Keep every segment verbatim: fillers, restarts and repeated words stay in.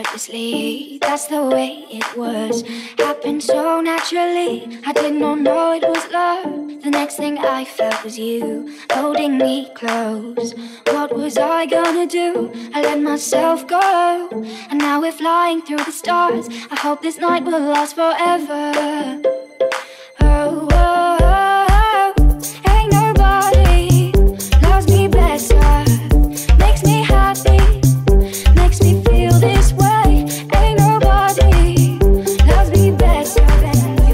effortlessly. That's the way it was. Happened so naturally. I did not know it was love. The next thing I felt was you holding me close. What was I gonna do? I let myself go, and now we're flying through the stars. I hope this night will last forever. Oh, oh, oh, oh. Ain't nobody loves me better. Makes me happy, makes me feel this way. Ain't nobody loves me better than you.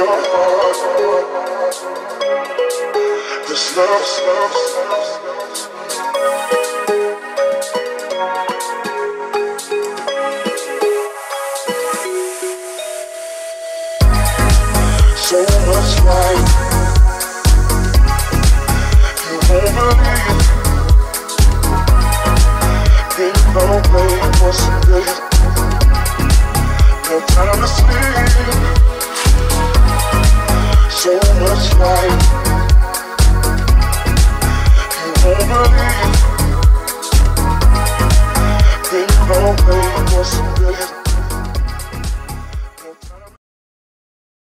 your heart. This love, love, love. So much light, you won't believe. Been away for some days, no time to sleep. So much light, you won't believe. Been away for some days.